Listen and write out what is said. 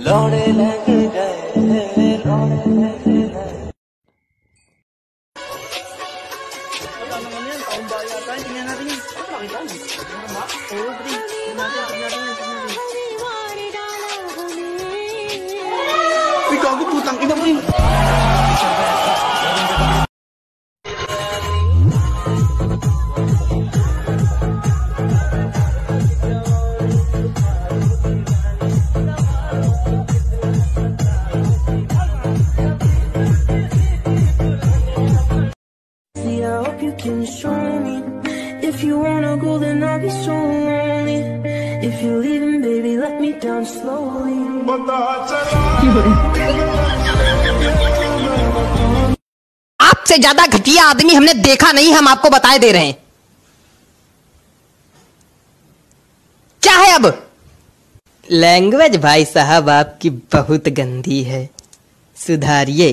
लौड़े लग गए, लौड़े लग गए। Gago, putang ina mo yun. I hope you can show me. If you wanna go, then I'll be so lonely. If you're leaving, baby, let me down slowly. आपसे ज्यादा घटिया आदमी हमने देखा नहीं, हम आपको बताए दे रहे हैं। क्या है अब? लैंग्वेज भाई साहब आपकी बहुत गंदी है, सुधारिए।